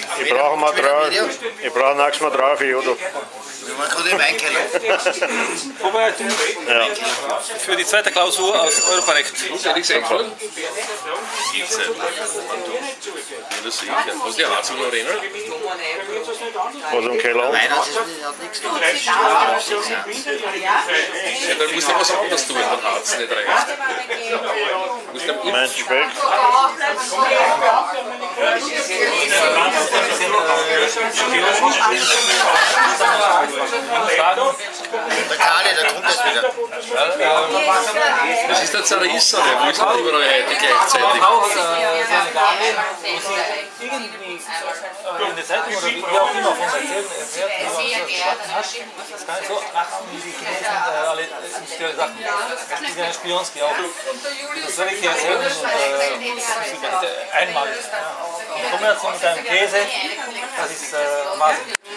Ich brauche Material. Ich brauche nächstes Material für YouTube. Man kann den Weinkeller. Ja. Für die zweite Klausur aus Europarecht. Ehrlich gesagt schon. Geht's nicht. Ja, das sicher. Was die Harzung noch rennen? Was im Keller? Nein, das hat nichts zu tun. Ja, dann musst du was anderes tun, wenn Harz nicht reicht. Mein Speck. Der Kali, der kommt jetzt wieder. Das ist der Zerrisser, der muss nicht überall heute gleichzeitig. Irgendwie in der Zeitung oder wie auch immer von erzählen, das kann ich so achten, wie die Chinesen alle industrielle Sachen. Das ist ja Spionski auch. Das werde ich dir erzählen und einmalig. Die Kombination mit einem Käse, das ist Wahnsinn.